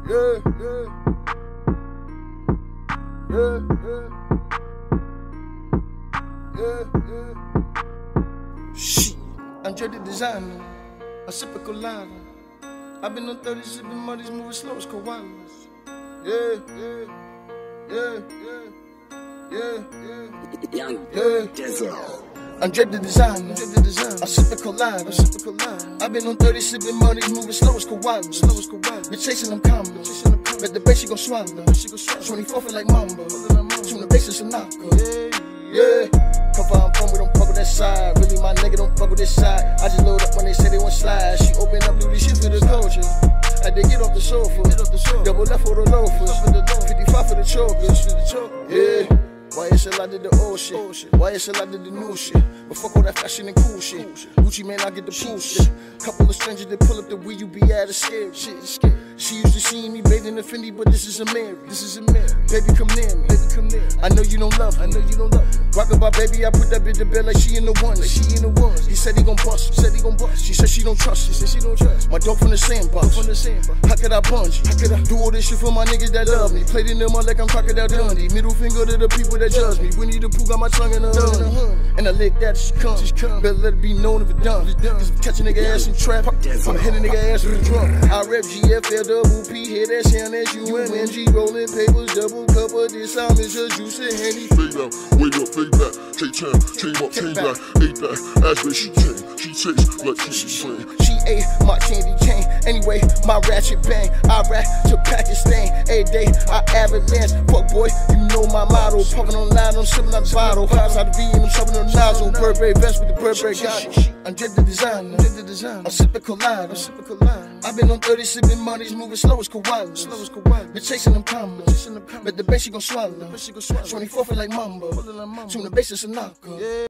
Shit, I'm Dre the designer, a sip of colada. I've been on 30 sipping muddies, moving slow as koalas. I'm Dre the designer, I sip a colada. I've been on 30 sipping muddies, moving slow as koalas. Been chasing them commas, bet the bass she gon' swallow. 24 feel like Mamba, tune the bass is a knocker. Come from, we don't fuck with that side. Really, my nigga don't fuck with this side. I just load up when they say they want slide. She open up, do this shit for the culture. I did get off the sofa, double left for the loafers, 55 for the chokers. YSL I did the old shit, YSL I did the new shit. But fuck all that fashion and cool shit. Gucci man, I get the pool shit. Couple of strangers that pull up the wheel, you be at a scary shit. She used to see me bathing in Fendi, but this is a Mary. Baby, come near me. I know you don't love me. Rockin' my baby, I put that bitch to bed like she in the ones. He said he gon' bust. She said she don't trust me. My dog from the sandbox. How could I bungee? Do all this shit for my niggas that love me. Played in them all like I'm Crocodile Dundee. Middle finger to the people that judge me. Winnie the Pooh got my tongue in the honey. And I lick that she come. Better let it be known if it done. Cause if catch a nigga ass in trap, I'ma hit a nigga ass with a drum. I rep GFL, double P, hear that sound, that's UNG. Rolling papers, double cup of this, I'm in just juice and Henny. Fade out, wait up, fade back, K-Town, chain up, chain back, ate that, Ashley, she tastes like she's playing. She ate my candy cane, anyway, my ratchet bang. I rap to Pakistan, every day I avalanche. Fuck boy, you know my motto. Pumping on line, I'm sipping out the bottle. House out the V and I'm shoving on the nozzle. Burberry vest with the Burberry got. I'm Dre the designer, I'm sipping colada. I've been on 30 sipping muddies, moving slow as koalas. Been chasing them commas, bet the bass she gon' swallow. 24 feel like Mamba, tune the bass is a knocker.